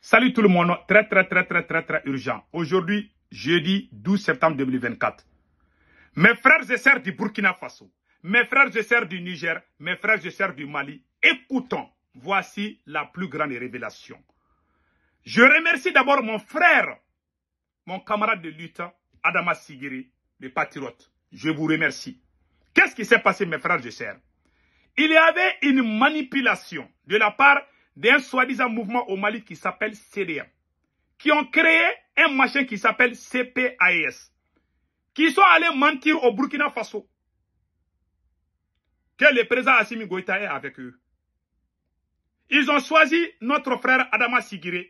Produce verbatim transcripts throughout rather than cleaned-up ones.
Salut tout le monde, très très très très très très urgent. Aujourd'hui, jeudi douze septembre deux mille vingt-quatre. Mes frères et sœurs du Burkina Faso, mes frères et sœurs du Niger, mes frères et sœurs du Mali, écoutons, voici la plus grande révélation. Je remercie d'abord mon frère, mon camarade de lutte, Adama Sigiri, le patriote. Je vous remercie. Qu'est-ce qui s'est passé, mes frères et sœurs? Il y avait une manipulation de la part d'un soi-disant mouvement au Mali qui s'appelle C D M, qui ont créé un machin qui s'appelle C P A S, qui sont allés mentir au Burkina Faso que le président Assimi Goïta est avec eux. Ils ont choisi notre frère Adama Sigiri.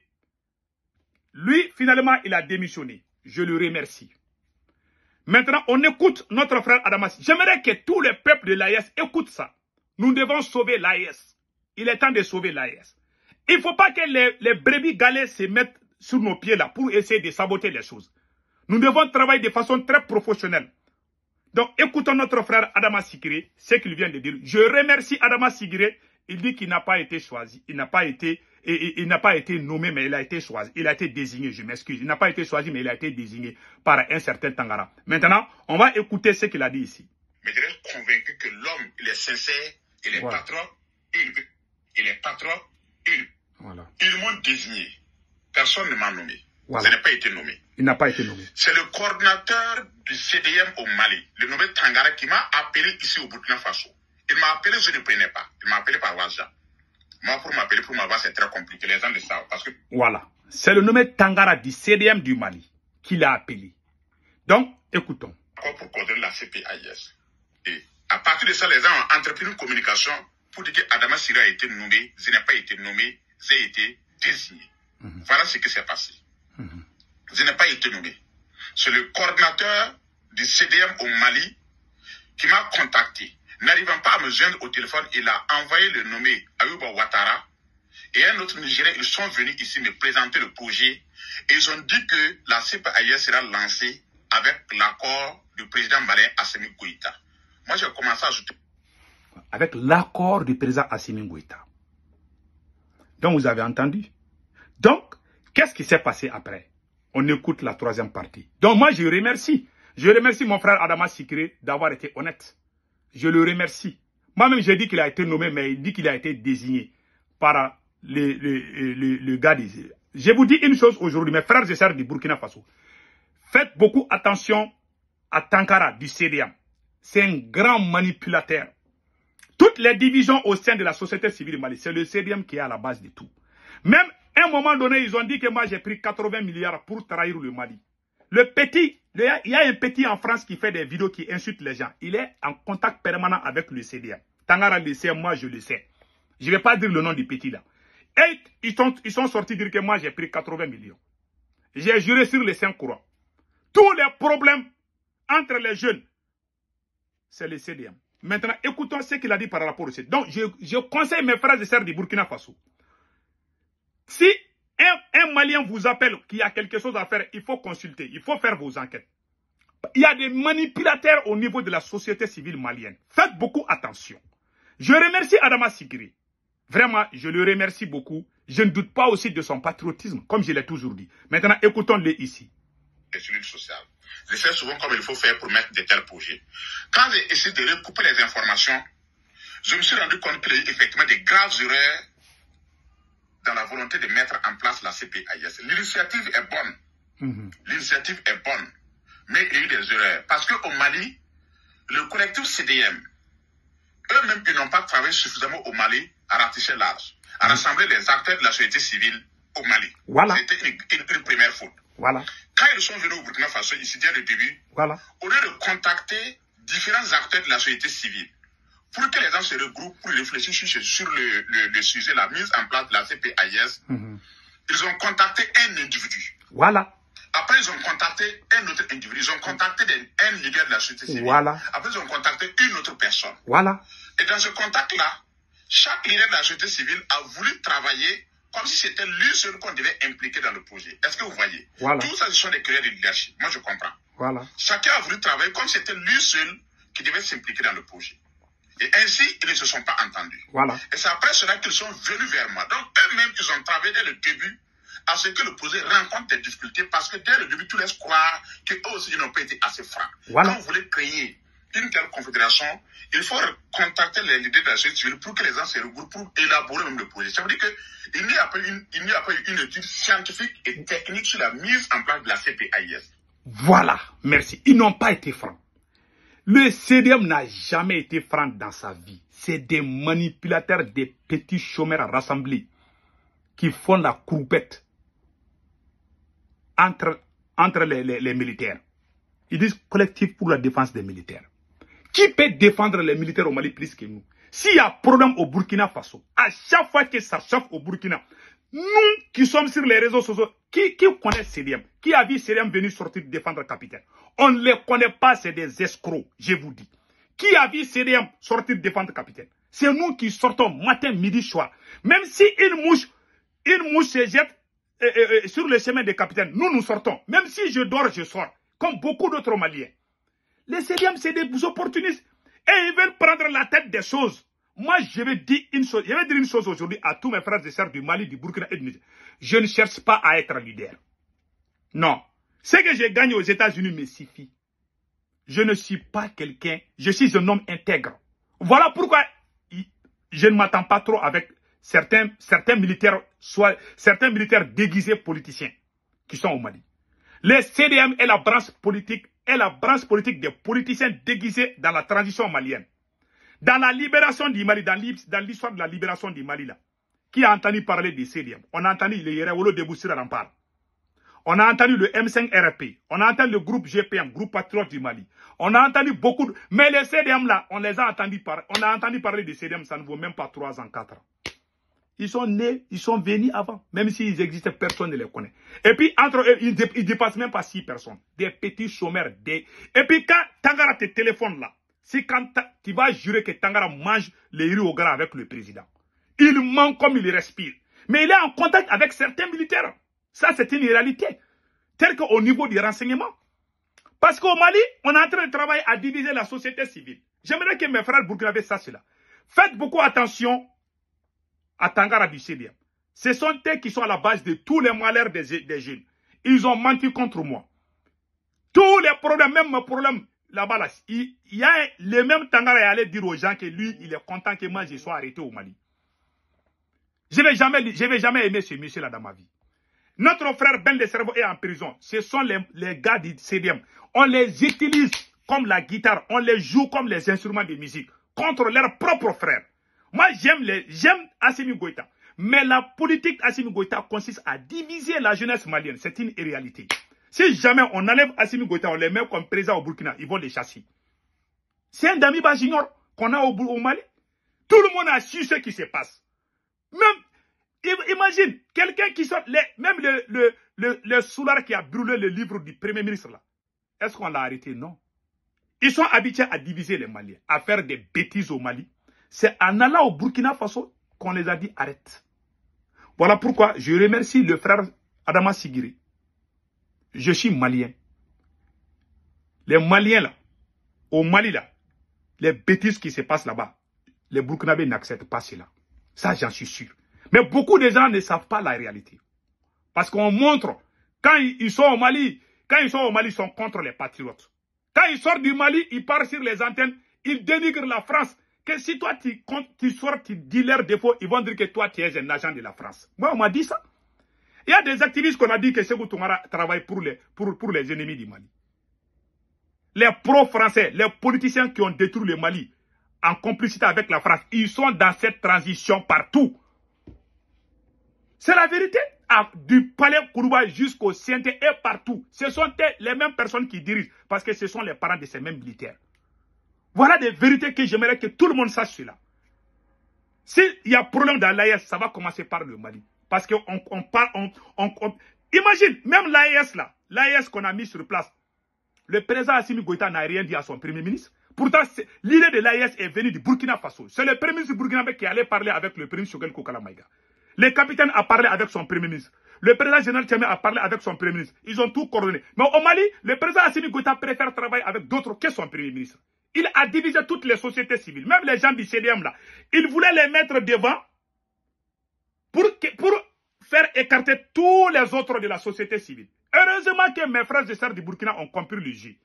Lui, finalement, il a démissionné. Je le remercie. Maintenant, on écoute notre frère Adama Sigiri. J'aimerais que tous les peuples de l'A E S écoutent ça. Nous devons sauver l'A E S. Il est temps de sauver l'A E S. Il ne faut pas que les, les brebis galets se mettent sur nos pieds là pour essayer de saboter les choses. Nous devons travailler de façon très professionnelle. Donc, écoutons notre frère Adama Sigiri, ce qu'il vient de dire. Je remercie Adama Sigiri. Il dit qu'il n'a pas été choisi. Il n'a pas été, il, il n'a pas été nommé, mais il a été choisi. Il a été désigné, je m'excuse. Il n'a pas été choisi, mais il a été désigné par un certain Tangara. Maintenant, on va écouter ce qu'il a dit ici. Mais je reste convaincu que l'homme, il est sincère, il est voilà. patron, il, il est patron, il. Voilà. Ils m'ont désigné. Personne ne m'a nommé. Voilà. Ça n'a pas été nommé. Il n'a pas été nommé. C'est le coordinateur du C D M au Mali, le nommé Tangara, qui m'a appelé ici au Burkina Faso. Il m'a appelé, je ne prenais pas. Il m'a appelé par WhatsApp. Moi, pour m'appeler, pour m'avoir, c'est très compliqué. Les gens le savent. Parce que... Voilà. C'est le nommé Tangara du C D M du Mali qui l'a appelé. Donc, écoutons. Pour coordonner la C P A S. Et à partir de ça, les gens ont entrepris une communication pour dire qu'Adama Sigiri a été nommé, je n'ai pas été nommé, j'ai été désigné. Mm-hmm. Voilà ce qui s'est passé. Mm-hmm. Je n'ai pas été nommé. C'est le coordinateur du C D M au Mali qui m'a contacté. N'arrivant pas à me joindre au téléphone, il a envoyé le nommé Ayouba Ouattara et un autre Nigérien. Ils sont venus ici me présenter le projet et ils ont dit que la C P A S sera lancée avec l'accord du président malien Assimi Goïta. Moi, j'ai commencé à ajouter. Avec l'accord du président Assimi Goïta. Donc, vous avez entendu. Donc, qu'est-ce qui s'est passé après? On écoute la troisième partie. Donc, moi, je remercie. Je remercie mon frère Adama Sigiri d'avoir été honnête. Je le remercie. Moi-même, j'ai dit qu'il a été nommé, mais il dit qu'il a été désigné par le, le, le, le gars d'ici. Je vous dis une chose aujourd'hui, mes frères et sœurs du Burkina Faso. Faites beaucoup attention à Tankara du C D M. C'est un grand manipulateur. Toutes les divisions au sein de la société civile Mali, c'est le C D M qui est à la base de tout. Même à un moment donné, ils ont dit que moi j'ai pris quatre-vingts milliards pour trahir le Mali. Le petit, il y a un petit en France qui fait des vidéos qui insultent les gens. Il est en contact permanent avec le C D M. Tangara le sait, moi je le sais. Je ne vais pas dire le nom du petit là. Et ils sont, ils sont sortis dire que moi j'ai pris quatre-vingts millions. J'ai juré sur les cinq courants. Tous les problèmes entre les jeunes, c'est le C D M. Maintenant, écoutons ce qu'il a dit par rapport au C D M. Donc, je, je conseille mes frères et sœurs du Burkina Faso. Si un, un Malien vous appelle qu'il y a quelque chose à faire, il faut consulter, il faut faire vos enquêtes. Il y a des manipulateurs au niveau de la société civile malienne. Faites beaucoup attention. Je remercie Adama Sigiri. Vraiment, je le remercie beaucoup. Je ne doute pas aussi de son patriotisme, comme je l'ai toujours dit. Maintenant, écoutons-le ici. Les cellules sociales. Je sais souvent comment il faut faire pour mettre de tels projets. Quand j'ai essayé de recouper les informations, je me suis rendu compte qu'il y a eu effectivement des graves erreurs dans la volonté de mettre en place la C P A S. L'initiative est bonne. Mm-hmm. L'initiative est bonne. Mais il y a eu des erreurs. Parce qu'au Mali, le collectif C D M, eux-mêmes, ils n'ont pas travaillé suffisamment au Mali à ratisser large, à mm-hmm. rassembler les acteurs de la société civile au Mali. Voilà. C'était une, une, une première faute. Voilà. Quand ils sont venus au Burkina Faso, ici dès le début, voilà. Au lieu de contacter différents acteurs de la société civile, pour que les gens se regroupent pour réfléchir sur, sur le, le, le sujet, la mise en place de la C P A S, mm-hmm. ils ont contacté un individu. Voilà. Après, ils ont contacté un autre individu. Ils ont contacté des, un leader de la société civile. Voilà. Après, ils ont contacté une autre personne. Voilà. Et dans ce contact-là, chaque leader de la société civile a voulu travailler comme si c'était lui seul qu'on devait impliquer dans le projet. Est-ce que vous voyez? Voilà. Tout ça, ce sont des querelles de leadership. Moi, je comprends. Voilà. Chacun a voulu travailler comme si c'était lui seul qui devait s'impliquer dans le projet. Et ainsi, ils ne se sont pas entendus. Voilà. Et c'est après cela qu'ils sont venus vers moi. Donc, eux-mêmes, ils ont travaillé dès le début à ce que le projet rencontre des difficultés parce que dès le début, tout laisse croire qu'eux aussi, ils n'ont pas été assez francs. Voilà. Quand vous voulez créer une telle confédération, il faut contacter les leaders de la société civile pour que les gens se regroupent pour élaborer même le projet. Ça veut dire qu'il n'y a pas une, il n'y a pas une étude scientifique et technique sur la mise en place de la C P A I S. Voilà, merci. Ils n'ont pas été francs. Le C D M n'a jamais été franc dans sa vie. C'est des manipulateurs, des petits chômeurs rassemblés qui font la courbette entre, entre les, les, les militaires. Ils disent collectif pour la défense des militaires. Qui peut défendre les militaires au Mali plus que nous? S'il y a problème au Burkina Faso, à chaque fois que ça chauffe au Burkina, nous qui sommes sur les réseaux sociaux, qui, qui connaît C D M? Qui a vu C D M venir sortir défendre le capitaine? On ne les connaît pas, c'est des escrocs, je vous dis. Qui a vu C D M sortir défendre le capitaine? C'est nous qui sortons matin, midi, soir. Même si une mouche, une mouche se jette euh, euh, sur le chemin des capitaines, nous nous sortons. Même si je dors, je sors. Comme beaucoup d'autres Maliens. Les C D M, c'est des opportunistes. Et ils veulent prendre la tête des choses. Moi, je vais dire une chose, je vais dire une chose aujourd'hui à tous mes frères et sœurs du Mali, du Burkina et du Niger. Je ne cherche pas à être leader. Non. Ce que je gagne aux États-Unis me suffit. Je ne suis pas quelqu'un, je suis un homme intègre. Voilà pourquoi je ne m'attends pas trop avec certains, certains militaires, soit certains militaires déguisés politiciens qui sont au Mali. Les C D M est la branche politique, est la branche politique des politiciens déguisés dans la transition malienne. Dans la libération du Mali, dans l'histoire de la libération du Mali, là, qui a entendu parler des C D M? On a entendu le Yerewolo de Boussira en parle. On a entendu le M cinq R P. On a entendu le groupe G P M, groupe patriote du Mali. On a entendu beaucoup de... Mais les C D M là, on les a entendus parler. On a entendu parler des C D M, ça ne vaut même pas trois ans, quatre ans. Ils sont nés, ils sont venus avant. Même s'ils existaient, personne ne les connaît. Et puis, entre eux, ils ne dépassent même pas six personnes. Des petits chômeurs. Des... Et puis, quand Tangara te téléphone là, c'est quand tu vas jurer que Tangara mange les riz au gras avec le président. Il ment comme il respire. Mais il est en contact avec certains militaires. Ça, c'est une réalité. Tel qu'au niveau du renseignement. Parce qu'au Mali, on est en train de travailler à diviser la société civile. J'aimerais que mes frères burkinabés sachent cela. Faites beaucoup attention à Tangara du C D M. Ce sont eux qui sont à la base de tous les malheurs des, des jeunes. Ils ont menti contre moi. Tous les problèmes, même mes problèmes, là-bas, là, il, il y a le même Tangara est allé dire aux gens que lui, il est content que moi, je sois arrêté au Mali. Je ne vais jamais, je vais jamais aimer ce monsieur-là dans ma vie. Notre frère Ben de Cerveau est en prison. Ce sont les, les gars du C D M. On les utilise comme la guitare. On les joue comme les instruments de musique contre leurs propres frères. Moi, j'aime les, j'aime Assimi Goïta. Mais la politique Assimi Goïta consiste à diviser la jeunesse malienne. C'est une réalité. Si jamais on enlève Assimi Goïta, on les met comme président au Burkina, ils vont les chasser. C'est un Damiba Junior qu'on a au, au Mali. Tout le monde a su ce qui se passe. Même, imagine, quelqu'un qui sort, les, même le, le, le, le soulard qui a brûlé le livre du Premier ministre là. Est-ce qu'on l'a arrêté? Non. Ils sont habitués à diviser les Maliens, à faire des bêtises au Mali. C'est en allant au Burkina Faso qu'on les a dit arrête. Voilà pourquoi je remercie le frère Adama Sigiri. Je suis malien. Les Maliens là, au Mali là, les bêtises qui se passent là-bas, les Burkinabés n'acceptent pas cela. Ça, j'en suis sûr. Mais beaucoup de gens ne savent pas la réalité. Parce qu'on montre, quand ils sont au Mali, quand ils sont au Mali, ils sont contre les patriotes. Quand ils sortent du Mali, ils partent sur les antennes, ils dénigrent la France. Que si toi, tu, tu sors, tu dis leurs défauts, ils vont dire que toi, tu es un agent de la France. Moi, on m'a dit ça. Il y a des activistes qu'on a dit que Sékou Toumara travaille pour les, pour, pour les ennemis du Mali. Les pro-français, les politiciens qui ont détruit le Mali, en complicité avec la France, ils sont dans cette transition partout. C'est la vérité. Ah, du palais Kourouba jusqu'au C N T et partout. Ce sont les mêmes personnes qui dirigent, parce que ce sont les parents de ces mêmes militaires. Voilà des vérités que j'aimerais que tout le monde sache cela. S'il y a problème dans l'A E S, ça va commencer par le Mali. Parce qu'on on parle, on, on, on, imagine, même l'A E S là, l'A E S qu'on a mis sur place, le président Assimi Goïta n'a rien dit à son premier ministre. Pourtant, l'idée de l'A E S est venue du Burkina Faso. C'est le premier ministre burkinabé qui allait parler avec le premier ministre Choguel Kokala Maïga. Le capitaine a parlé avec son premier ministre. Le président général Tchame a parlé avec son premier ministre. Ils ont tout coordonné. Mais au Mali, le président Assimi Goïta préfère travailler avec d'autres que son premier ministre. Il a divisé toutes les sociétés civiles, même les gens du C D M là. Il voulait les mettre devant pour, que, pour faire écarter tous les autres de la société civile. Heureusement que mes frères et sœurs du Burkina ont compris le jeu.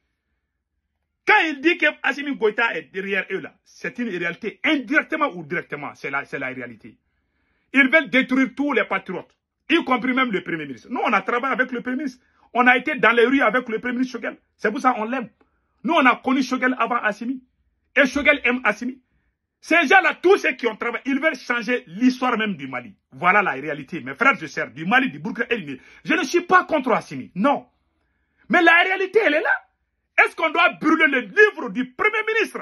Quand il dit que Assimi Goïta est derrière eux là, c'est une réalité, indirectement ou directement, c'est la, la réalité. Ils veulent détruire tous les patriotes, y compris même le Premier ministre. Nous, on a travaillé avec le Premier ministre. On a été dans les rues avec le Premier ministre Choguel. C'est pour ça qu'on l'aime. Nous, on a connu Choguel avant Assimi. Et Choguel aime Assimi. Ces gens-là, tous ceux qui ont travaillé, ils veulent changer l'histoire même du Mali. Voilà la réalité. Mes frères et sœurs, du Mali, du Burkina et du Niger. Je ne suis pas contre Assimi. Non. Mais la réalité, elle est là. Est-ce qu'on doit brûler le livre du Premier ministre?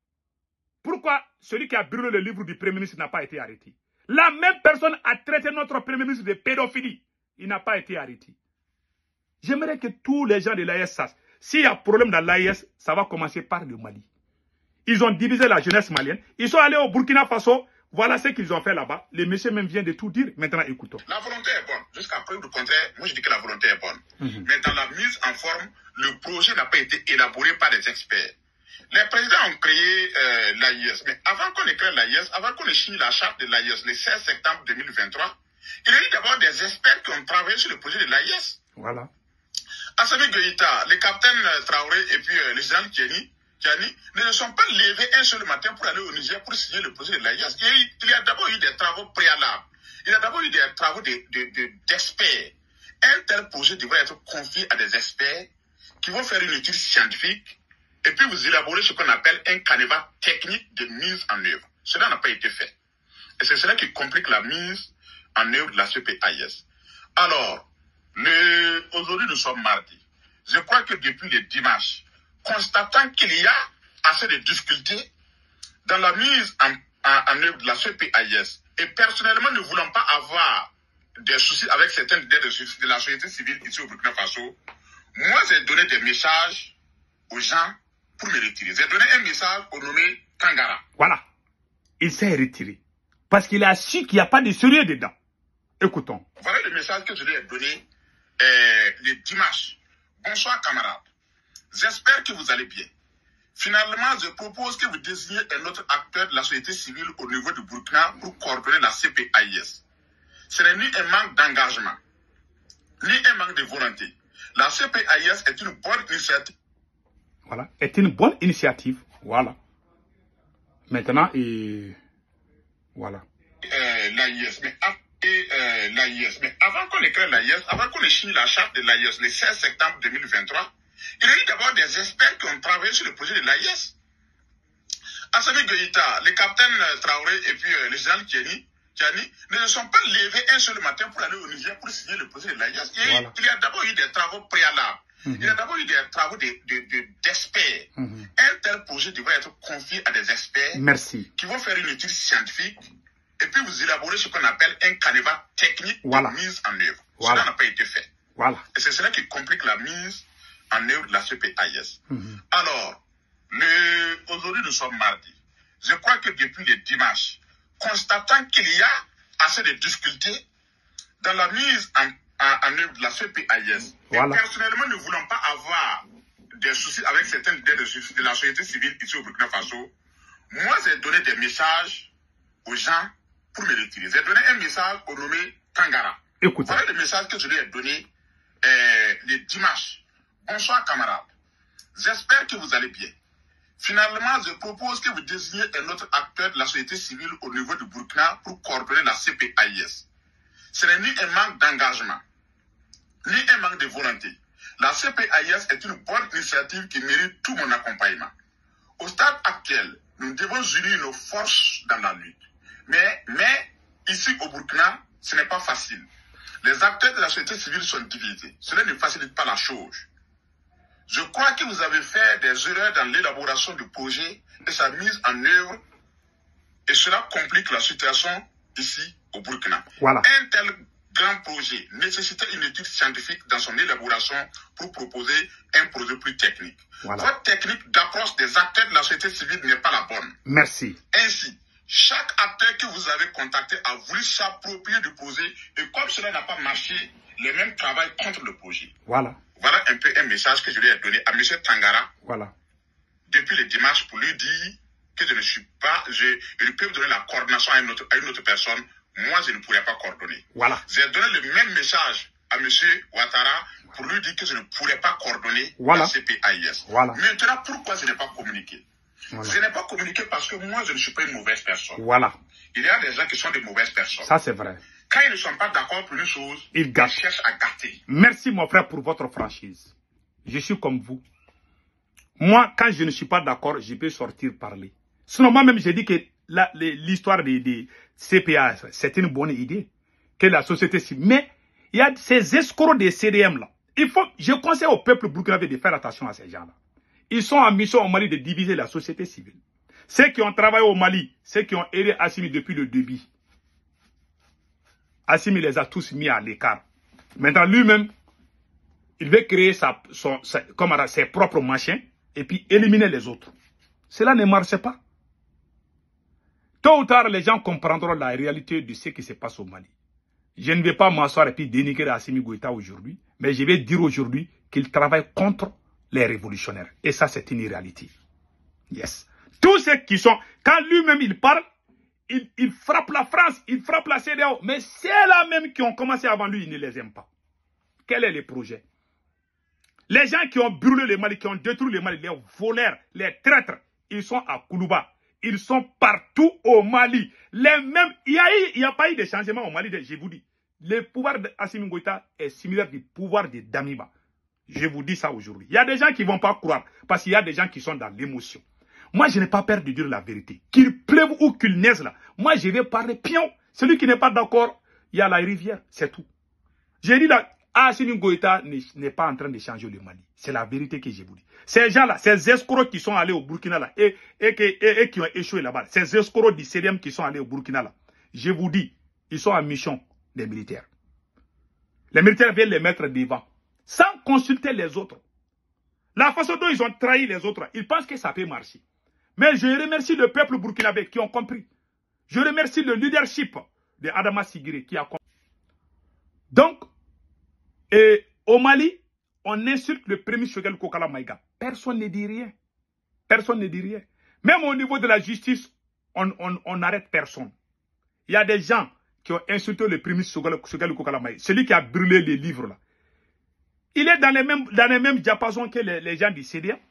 Pourquoi celui qui a brûlé le livre du Premier ministre n'a pas été arrêté? La même personne a traité notre Premier ministre de pédophilie. Il n'a pas été arrêté. J'aimerais que tous les gens de l'A E S sachent. S'il y a problème dans l'A E S, ça va commencer par le Mali. Ils ont divisé la jeunesse malienne. Ils sont allés au Burkina Faso. Voilà ce qu'ils ont fait là-bas. Le monsieur même vient de tout dire. Maintenant, écoutons. La volonté est bonne. Jusqu'à preuve du contraire, moi je dis que la volonté est bonne. Mm-hmm. Mais dans la mise en forme, le projet n'a pas été élaboré par des experts. Les présidents ont créé euh, l'A I S. Mais avant qu'on ait créé l'A I S, avant qu'on ait signé la charte de l'A I S le seize septembre deux mille vingt-trois, il y a eu d'abord des experts qui ont travaillé sur le projet de l'A I S. Voilà. Assimi Goïta, le capitaine Traoré et puis euh, le général Tiani, Tiani ne se sont pas levés un seul matin pour aller au Niger pour signer le projet de l'A I S. Il y a, eu, il y a d'abord eu des travaux préalables. Il y a d'abord eu des travaux d'experts. De, de, d'experts. Un tel projet devrait être confié à des experts qui vont faire une étude scientifique et puis vous élaborer ce qu'on appelle un canevas technique de mise en œuvre. Cela n'a pas été fait. Et c'est cela qui complique la mise en œuvre de la C P A I S. Alors, le... aujourd'hui nous sommes mardi. Je crois que depuis le dimanche, constatant qu'il y a assez de difficultés dans la mise en, en, en œuvre de la C P A I S, et personnellement ne voulant pas avoir des soucis avec certaines idées de, de la société civile ici au Burkina Faso, moi j'ai donné des messages aux gens pour me retirer. J'ai donné un message au nommé Kangara. Voilà. Il s'est retiré. Parce qu'il a su qu'il n'y a pas de sérieux dedans. Écoutons. Voilà le message que je lui ai donné euh, le dimanche. Bonsoir camarades. J'espère que vous allez bien. Finalement, je propose que vous désigniez un autre acteur de la société civile au niveau du Burkina pour coordonner la C P A I S. Ce n'est ni un manque d'engagement, ni un manque de volonté. La C P A I S est une bonne initiative. Voilà, est une bonne initiative. Voilà. Maintenant, et voilà. Euh, l'A I S, mais, euh, l'A I S. mais avant qu'on ait créé l'A I S, avant qu'on ait signé la charte de l'A I S le seize septembre deux mille vingt-trois, il y a eu d'abord des experts qui ont travaillé sur le projet de l'A I S. Assimi Goïta, le capitaine Traoré et puis euh, le général Tiani, Tiani ne se sont pas levés un seul matin pour aller au Niger pour signer le projet de l'A I S. Il, voilà. il y a d'abord eu des travaux préalables. Mm-hmm. Il y a d'abord eu des travaux d'experts. De, de, de, mm-hmm. Un tel projet devrait être confié à des experts. Merci. Qui vont faire une étude scientifique et puis vous élaborer ce qu'on appelle un canevas technique voilà. de mise en œuvre. Voilà. Cela n'a pas été fait. Voilà. Et c'est cela qui complique la mise en œuvre de la C P A I S. Mm-hmm. Alors, aujourd'hui nous sommes mardi. Je crois que depuis le dimanche, constatant qu'il y a assez de difficultés dans la mise en En, en œuvre de la C P A I S. Voilà. Et personnellement, ne voulant pas avoir des soucis avec certaines idées de, de la société civile ici au Burkina Faso, moi j'ai donné des messages aux gens pour me retirer. J'ai donné un message au nommé Kangara. Écoutez. Voilà le message que je lui ai donné euh, le dimanche. Bonsoir camarades. J'espère que vous allez bien. Finalement, je propose que vous désigniez un autre acteur de la société civile au niveau du Burkina pour coordonner la C P A I S. Ce n'est ni un manque d'engagement, ni un manque de volonté. La C P A I S est une bonne initiative qui mérite tout mon accompagnement. Au stade actuel, nous devons unir nos forces dans la lutte. Mais, mais ici au Burkina, ce n'est pas facile. Les acteurs de la société civile sont divisés. Cela ne facilite pas la chose. Je crois que vous avez fait des erreurs dans l'élaboration du projet et sa mise en œuvre, et cela complique la situation ici au Burkina. Voilà. Un tel grand projet nécessitait une étude scientifique dans son élaboration pour proposer un projet plus technique. Voilà. Votre technique d'approche des acteurs de la société civile n'est pas la bonne. Merci. Ainsi, chaque acteur que vous avez contacté a voulu s'approprier du projet et comme cela n'a pas marché, les mêmes travaillent contre le projet. Voilà. Voilà un peu un message que je lui ai donné à M. Tangara. Voilà. Depuis le dimanche pour lui dire que je ne suis pas, je, je peux donner la coordination à une autre, à une autre personne moi, je ne pourrais pas coordonner. Voilà. J'ai donné le même message à M. Ouattara pour lui dire que je ne pourrais pas coordonner voilà. la C P A I S. Voilà. Maintenant, pourquoi je n'ai pas communiqué? Voilà. Je n'ai pas communiqué parce que moi, je ne suis pas une mauvaise personne. Voilà. Il y a des gens qui sont des mauvaises personnes. Ça, c'est vrai. Quand ils ne sont pas d'accord pour une chose, ils, ils cherchent à gâter. Merci, mon frère, pour votre franchise. Je suis comme vous. Moi, quand je ne suis pas d'accord, je peux sortir parler. Sinon, moi-même, j'ai dit que l'histoire des, des C P A, c'est une bonne idée. Que la société civile. Mais, il y a ces escrocs des C D M là. Il faut, je conseille au peuple burkinabé de faire attention à ces gens-là. Ils sont en mission au Mali de diviser la société civile. Ceux qui ont travaillé au Mali, ceux qui ont aidé Assimi depuis le début. Assimi les a tous mis à l'écart. Maintenant, lui-même, il veut créer sa, son, sa, comme ses propres machins et puis éliminer les autres. Cela ne marche pas. Tôt ou tard, les gens comprendront la réalité de ce qui se passe au Mali. Je ne vais pas m'asseoir et puis dénigrer Assimi Goïta aujourd'hui, mais je vais dire aujourd'hui qu'il travaille contre les révolutionnaires. Et ça, c'est une réalité. Yes. Tous ceux qui sont, quand lui-même il parle, il, il frappe la France, il frappe la C D A O, mais c'est là même qui ont commencé avant lui, il ne les aime pas. Quel est le projet? Les gens qui ont brûlé le Mali, qui ont détruit le Mali, les voleurs, les traîtres, ils sont à Koulouba. Ils sont partout au Mali. Les mêmes, il n'y a, il a pas eu de changement au Mali, je vous dis. Le pouvoir d'Assimi Goïta est similaire du pouvoir de Damiba. Je vous dis ça aujourd'hui. Il y a des gens qui ne vont pas croire, parce qu'il y a des gens qui sont dans l'émotion. Moi, je n'ai pas peur de dire la vérité. Qu'il pleuve ou qu'il neige là. Moi, je vais parler pion. Celui qui n'est pas d'accord, il y a la rivière, c'est tout. J'ai dit là, Assimi Goïta n'est pas en train de changer le Mali. C'est la vérité que je vous dis. Ces gens-là, ces escrocs qui sont allés au Burkina là, et, et, et, et qui ont échoué là-bas, ces escrocs du C D M qui sont allés au Burkina là, je vous dis, ils sont en mission des militaires. Les militaires viennent les mettre devant, sans consulter les autres. La façon dont ils ont trahi les autres, ils pensent que ça peut marcher. Mais je remercie le peuple burkinabé qui ont compris. Je remercie le leadership de Adama Sigiri qui a compris. Donc, et au Mali, on insulte le premier Choguel Kokala Maïga. Personne ne dit rien. Personne ne dit rien. Même au niveau de la justice, on on, n'arrête personne. Il y a des gens qui ont insulté le premier Choguel Kokala Maïga. Celui qui a brûlé les livres là. Il est dans les mêmes, dans les mêmes diapasons que les, les gens du C D M.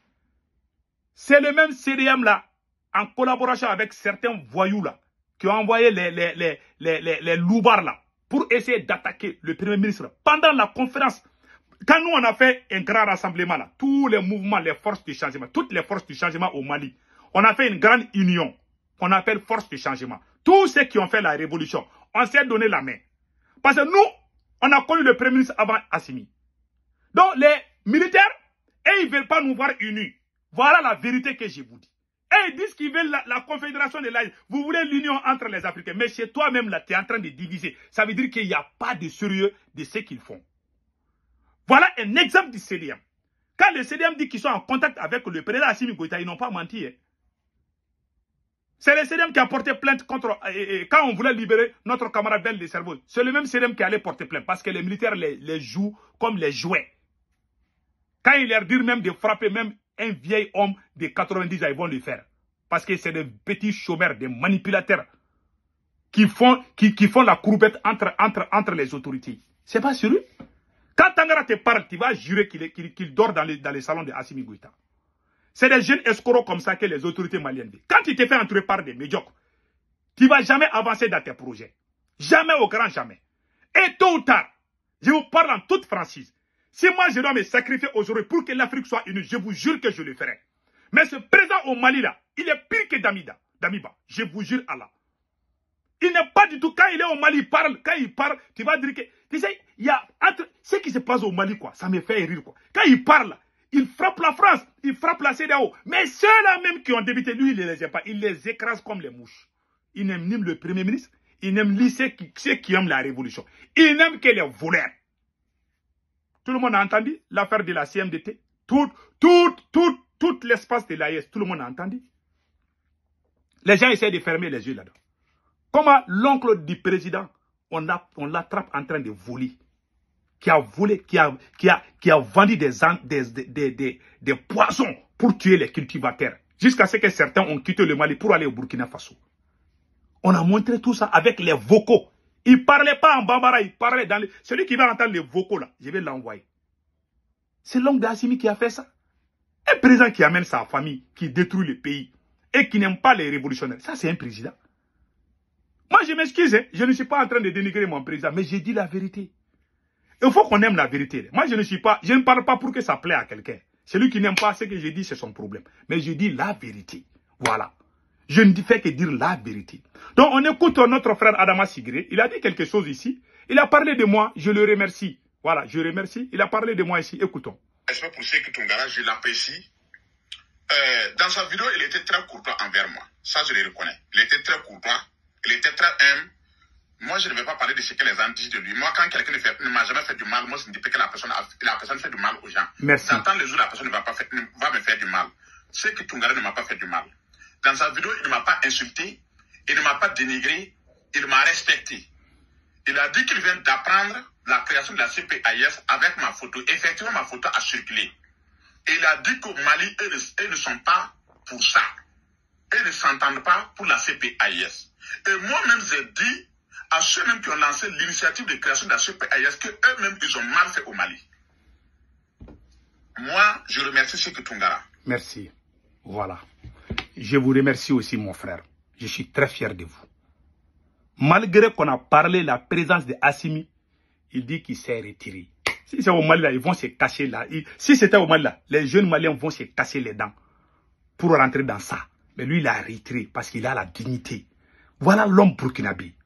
C'est le même C D M là, en collaboration avec certains voyous là, qui ont envoyé les, les, les, les, les, les loupards là, pour essayer d'attaquer le Premier ministre. Pendant la conférence, quand nous on a fait un grand rassemblement là, tous les mouvements, les forces du changement, toutes les forces du changement au Mali, on a fait une grande union, qu'on appelle force du changement. Tous ceux qui ont fait la révolution, on s'est donné la main. Parce que nous, on a connu le Premier ministre avant Assimi. Donc les militaires, et ils ne veulent pas nous voir unis. Voilà la vérité que je vous dis. Et ils disent qu'ils veulent la, la confédération de l'A I S. Vous voulez l'union entre les Africains. Mais chez toi-même, là, tu es en train de diviser. Ça veut dire qu'il n'y a pas de sérieux de ce qu'ils font. Voilà un exemple du C D M. Quand le C D M dit qu'ils sont en contact avec le président Assimi Goïta, ils n'ont pas menti. Hein. C'est le C D M qui a porté plainte contre... Et, et, quand on voulait libérer notre camarade Ben de cerveau, c'est le même C D M qui allait porter plainte. Parce que les militaires les, les jouent comme les jouets. Quand ils leur disent même de frapper même un vieil homme de quatre-vingt-dix ans, ils vont le faire. Parce que c'est des petits chômeurs, des manipulateurs qui font, qui, qui font la courbette entre, entre, entre les autorités. C'est pas sérieux. Quand Tangara te parle, tu vas jurer qu'il qu'il, qu'il dort dans les, dans les salons de Assimi Goïta. C'est des jeunes escrocs comme ça que les autorités maliennes veulent. Quand tu te fais entrer par des médiocres, tu ne vas jamais avancer dans tes projets. Jamais au grand jamais. Et tôt ou tard, je vous parle en toute franchise. Si moi je dois me sacrifier aujourd'hui pour que l'Afrique soit unie, je vous jure que je le ferai. Mais ce président au Mali là, il est pire que Damida, Damiba. Je vous jure Allah. Il n'est pas du tout, quand il est au Mali, il parle, quand il parle, tu vas dire que, tu sais, il y a entre, ce qui se passe au Mali quoi, ça me fait rire quoi. Quand il parle, il frappe la France, il frappe la C D A O. Mais ceux-là même qui ont débuté, lui il ne les aime pas, il les écrase comme les mouches. Il n'aime ni le Premier ministre, il n'aime ni ceux qui, ceux qui aiment la révolution. Il n'aime que les voleurs. Tout le monde a entendu l'affaire de la C M D T. Tout, tout, tout, tout l'espace de l'A I S, tout le monde a entendu. Les gens essaient de fermer les yeux là-dedans. Comment l'oncle du président, on, a, on l'attrape en train de voler. Qui a volé, qui a, qui a, qui a vendu des, des, des, des, des poisons pour tuer les cultivateurs. Jusqu'à ce que certains ont quitté le Mali pour aller au Burkina Faso. On a montré tout ça avec les vocaux. Il ne parlait pas en bambara, il parlait dans les... Celui qui va entendre les vocaux là, je vais l'envoyer. C'est l'homme d'Assimi qui a fait ça. Un président qui amène sa famille, qui détruit le pays et qui n'aime pas les révolutionnaires. Ça, c'est un président. Moi, je m'excuse, hein, je ne suis pas en train de dénigrer mon président, mais j'ai dit la vérité. Il faut qu'on aime la vérité. Moi, je ne suis pas, je ne parle pas pour que ça plaît à quelqu'un. Celui qui n'aime pas ce que j'ai dit, c'est son problème. Mais je dis la vérité. Voilà. Je ne fais que dire la vérité. Donc, on écoute notre frère Adama Sigré. Il a dit quelque chose ici. Il a parlé de moi. Je le remercie. Voilà, je remercie. Il a parlé de moi ici. Écoutons. Respect pour Sékou Toungara, je l'apprécie. Euh, dans sa vidéo, il était très courtois envers moi. Ça, je le reconnais. Il était très courtois. Il était très humble. Moi, je ne vais pas parler de ce que les gens disent de lui. Moi, quand quelqu'un ne, ne m'a jamais fait du mal, moi, je ne dis pas que la personne, a, la personne fait du mal aux gens. Merci. J'entends les jours, la personne ne va, pas faire, ne va me faire du mal. Sékou Toungara ne m'a pas fait du mal. Dans sa vidéo, il ne m'a pas insulté, il ne m'a pas dénigré, il m'a respecté. Il a dit qu'il vient d'apprendre la création de la C P I S avec ma photo. Effectivement, ma photo a circulé. Et il a dit qu'au Mali, ils, ils ne sont pas pour ça. Ils ne s'entendent pas pour la C P I S. Et moi-même, j'ai dit à ceux-mêmes qui ont lancé l'initiative de création de la C P I S qu'eux-mêmes, ils ont mal fait au Mali. Moi, je remercie Sékou Toungara. Merci. Voilà. Je vous remercie aussi, mon frère. Je suis très fier de vous. Malgré qu'on a parlé de la présence de Assimi, il dit qu'il s'est retiré. Si c'est au Mali, là, ils vont se cacher là. Il, si c'était au Mali, là, les jeunes Maliens vont se casser les dents pour rentrer dans ça. Mais lui, il a retiré parce qu'il a la dignité. Voilà l'homme burkinabé.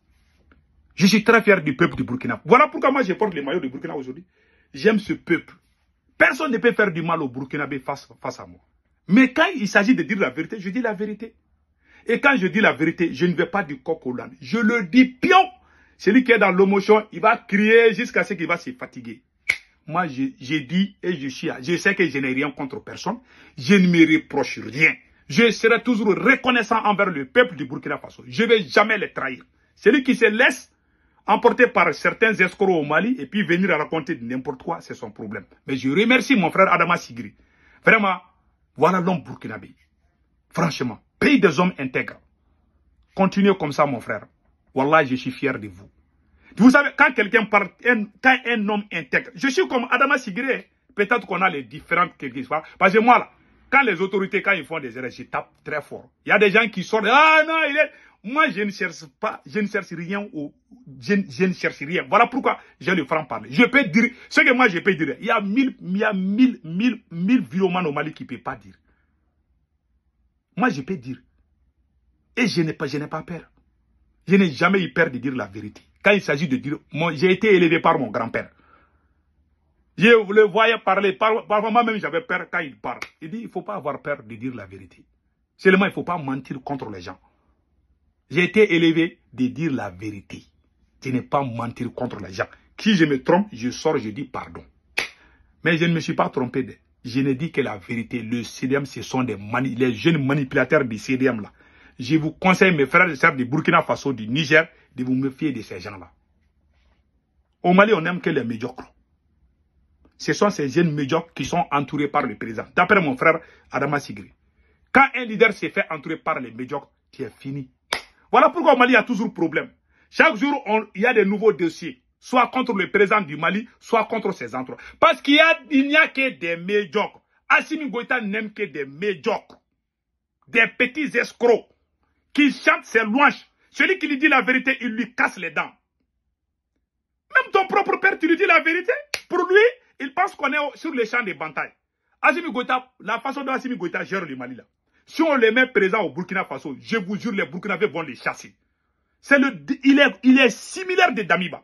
Je suis très fier du peuple du Burkina. Voilà pourquoi moi, je porte les maillots du Burkina aujourd'hui. J'aime ce peuple. Personne ne peut faire du mal au Burkinabé face, face à moi. Mais quand il s'agit de dire la vérité, je dis la vérité. Et quand je dis la vérité, je ne vais pas du coq au l'âne. Je le dis pion. Celui qui est dans l'émotion, il va crier jusqu'à ce qu'il va se fatiguer. Moi, j'ai dit et je suis, je sais que je n'ai rien contre personne. Je ne me reproche rien. Je serai toujours reconnaissant envers le peuple du Burkina Faso. Je ne vais jamais les trahir. Celui qui se laisse emporter par certains escrocs au Mali et puis venir raconter n'importe quoi, c'est son problème. Mais je remercie mon frère Adama Sigré. Vraiment, voilà l'homme burkinabé. Franchement, pays des hommes intègres. Continuez comme ça, mon frère. Wallah, je suis fier de vous. Vous savez, quand quelqu'un parle, un, quand un homme intègre, je suis comme Adama Sigré. Peut-être qu'on a les différentes quelque chose. Parce que moi, là, quand les autorités, quand ils font des erreurs, je tape très fort. Il y a des gens qui sortent, ah non, il est... Moi, je ne cherche pas, je ne cherche rien, au, je, je ne cherche rien. Voilà pourquoi j'ai le franc-parler. Je peux dire, ce que moi je peux dire, il y a mille, il y a mille, mille, mille violons au Mali qui ne peuvent pas dire. Moi, je peux dire. Et je n'ai pas, je n'ai pas peur. Je n'ai jamais eu peur de dire la vérité. Quand il s'agit de dire, j'ai été élevé par mon grand-père. Je le voyais parler, par, parfois moi-même j'avais peur quand il parle. Il dit, il ne faut pas avoir peur de dire la vérité. Seulement, il ne faut pas mentir contre les gens. J'ai été élevé de dire la vérité. Je n'ai pas mentir contre les gens. Si je me trompe, je sors, je dis pardon. Mais je ne me suis pas trompé. De, je ne dis que la vérité. Le C D M, ce sont des mani, les jeunes manipulateurs du C D M là. Je vous conseille, mes frères et sœurs du Burkina Faso, du Niger, de vous méfier de ces gens-là. Au Mali, on n'aime que les médiocres. Ce sont ces jeunes médiocres qui sont entourés par le président. D'après mon frère Adama Sigré. Quand un leader s'est fait entourer par les médiocres, tu es fini. Voilà pourquoi au Mali, il y a toujours problème. Chaque jour, on, il y a des nouveaux dossiers. Soit contre le président du Mali, soit contre ses entourages. Parce qu'il n'y a, a que des médiocres. Assimi Goïta n'aime que des médiocres. Des petits escrocs. Qui chantent ses louanges. Celui qui lui dit la vérité, il lui casse les dents. Même ton propre père, tu lui dis la vérité. Pour lui, il pense qu'on est sur les champs de bataille. Assimi Goïta, la façon dont Assimi Goïta gère le Mali là. Si on les met présents au Burkina Faso, je vous jure, les Burkinabés vont les chasser. C'est le, il est, il est similaire de Damiba.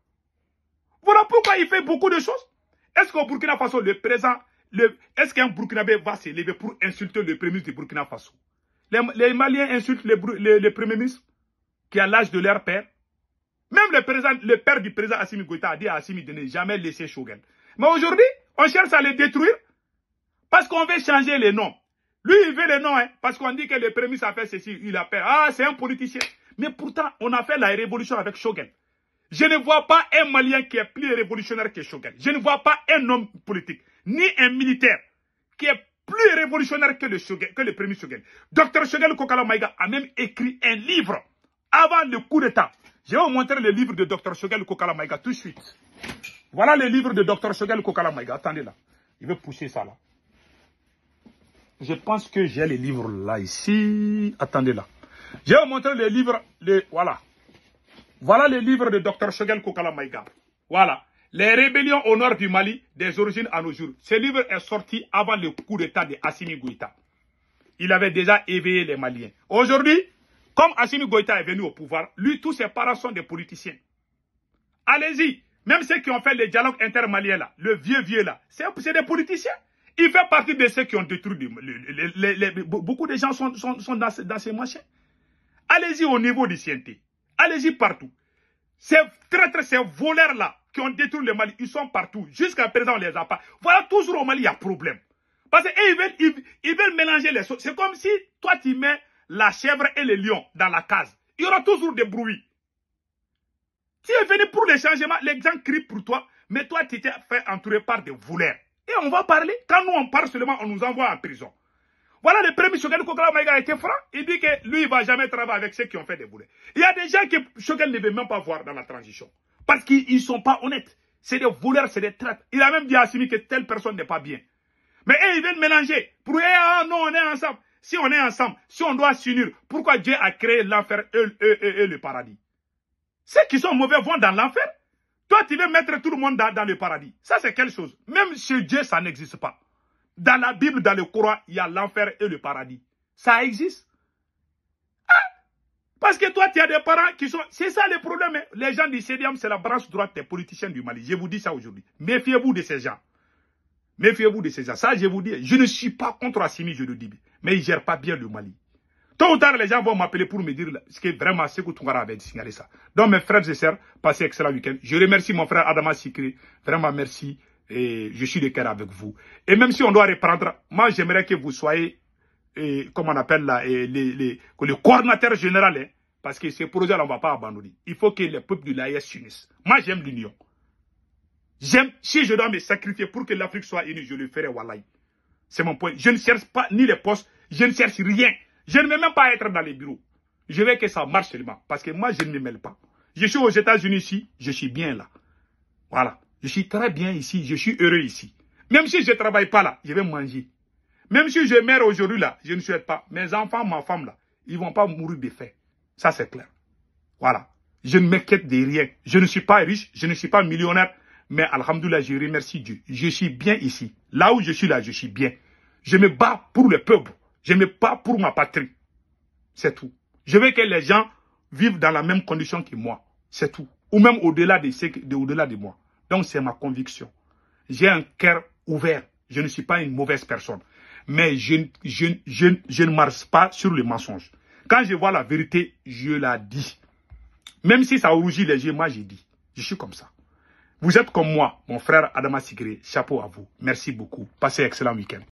Voilà pourquoi il fait beaucoup de choses. Est-ce qu'au Burkina Faso, le président, est-ce qu'un Burkinabé va se lever pour insulter le premier ministre du Burkina Faso? Les, les Maliens insultent le, le, le premier ministre qui a l'âge de leur père. Même le, président, le père du président Assimi Goïta a dit à Assimi de ne jamais laisser Choguel. Mais aujourd'hui, on cherche à les détruire parce qu'on veut changer les noms. Lui, il veut les noms, hein, parce qu'on dit que le premier ministre a fait ceci, il a fait. Ah, c'est un politicien. Mais pourtant, on a fait la révolution avec Choguel. Je ne vois pas un Malien qui est plus révolutionnaire que Choguel. Je ne vois pas un homme politique, ni un militaire, qui est plus révolutionnaire que le, Choguel, que le premier Choguel. Docteur Choguel Kokala Maïga a même écrit un livre avant le coup d'État. Je vais vous montrer le livre de Docteur Choguel Kokala Maïga tout de suite. Voilà le livre de Docteur Choguel Kokala Maïga. Attendez là. Il veut pousser ça là. Je pense que j'ai les livres là ici. Attendez là. Je vais vous montrer le livre. Le, voilà. Voilà le livre de Docteur Choguel Kokala Maïga. Voilà. Les rébellions au nord du Mali, des origines à nos jours. Ce livre est sorti avant le coup d'état de Assimi Goïta. Il avait déjà éveillé les Maliens. Aujourd'hui, comme Assimi Goïta est venu au pouvoir, lui, tous ses parents sont des politiciens. Allez-y. Même ceux qui ont fait les dialogues intermaliens là, le vieux vieux là, c'est des politiciens. Il fait partie de ceux qui ont détruit. Les, les, les, les, beaucoup de gens sont, sont, sont dans, dans ces machins. Allez-y au niveau du C N T. Allez-y partout. Ces traîtres, ces voleurs là, qui ont détruit le Mali, ils sont partout. Jusqu'à présent, on les a pas. Voilà, toujours au Mali, il y a problème. Parce qu'ils veulent, ils, ils veulent mélanger les choses. C'est comme si toi, tu mets la chèvre et le lion dans la case. Il y aura toujours des bruits. Tu es venu pour les changements, les gens crient pour toi, mais toi, tu t'es fait entourer par des voleurs. Et on va parler. Quand nous, on parle seulement, on nous envoie en prison. Voilà le premier Choguel Kokala Maïga a été franc. Il dit que lui, il ne va jamais travailler avec ceux qui ont fait des voleurs. Il y a des gens que Choguel ne veut même pas voir dans la transition. Parce qu'ils ne sont pas honnêtes. C'est des voleurs, c'est des traîtres. Il a même dit à Assimi que telle personne n'est pas bien. Mais eux, ils veulent mélanger. Pour eux, ah non, on est ensemble. Si on est ensemble, si on doit s'unir, pourquoi Dieu a créé l'enfer et, et, et, et le paradis? Ceux qui sont mauvais vont dans l'enfer. Toi, tu veux mettre tout le monde dans, dans le paradis. Ça, c'est quelque chose. Même chez Dieu, ça n'existe pas. Dans la Bible, dans le Coran, il y a l'enfer et le paradis. Ça existe. Ah, parce que toi, tu as des parents qui sont... C'est ça le problème. Hein. Les gens du C D M, c'est la branche droite des politiciens du Mali. Je vous dis ça aujourd'hui. Méfiez-vous de ces gens. Méfiez-vous de ces gens. Ça, je vous dis, je ne suis pas contre Assimi, je le dis. Mais il ne gère pas bien le Mali. Tôt ou tard, les gens vont m'appeler pour me dire ce que vraiment, c'est que Tounkara avait signalé ça. Donc, mes frères et sœurs, passez un excellent week-end. Je remercie mon frère Adama Sikri. Vraiment, merci. Et je suis de cœur avec vous. Et même si on doit reprendre, moi, j'aimerais que vous soyez, et, comme on appelle là, et les, les, le coordinateur général, hein, parce que ces projets-là, on ne va pas abandonner. Il faut que les peuples de l'A E S s'unissent. Moi, j'aime l'union. J'aime, si je dois me sacrifier pour que l'Afrique soit unie, je le ferai, wallahi. C'est mon point. Je ne cherche pas ni les postes, je ne cherche rien. Je ne veux même pas être dans les bureaux. Je veux que ça marche seulement. Parce que moi, je ne me mêle pas. Je suis aux États-Unis ici, je suis bien là. Voilà. Je suis très bien ici, je suis heureux ici. Même si je ne travaille pas là, je vais manger. Même si je meurs aujourd'hui là, je ne souhaite pas. Mes enfants, ma femme là, ils ne vont pas mourir de faim. Ça, c'est clair. Voilà. Je ne m'inquiète de rien. Je ne suis pas riche, je ne suis pas millionnaire. Mais alhamdoulilah, je remercie Dieu. Je suis bien ici. Là où je suis là, je suis bien. Je me bats pour le peuple. Je me bats pour ma patrie. C'est tout. Je veux que les gens vivent dans la même condition que moi. C'est tout. Ou même au-delà de, de, au-delà de moi. Donc c'est ma conviction. J'ai un cœur ouvert. Je ne suis pas une mauvaise personne. Mais je, je, je, je ne marche pas sur le mensonge. Quand je vois la vérité, je la dis. Même si ça rougit les yeux, moi j'ai dit. Je suis comme ça. Vous êtes comme moi, mon frère Adama Sikri. Chapeau à vous. Merci beaucoup. Passez un excellent week-end.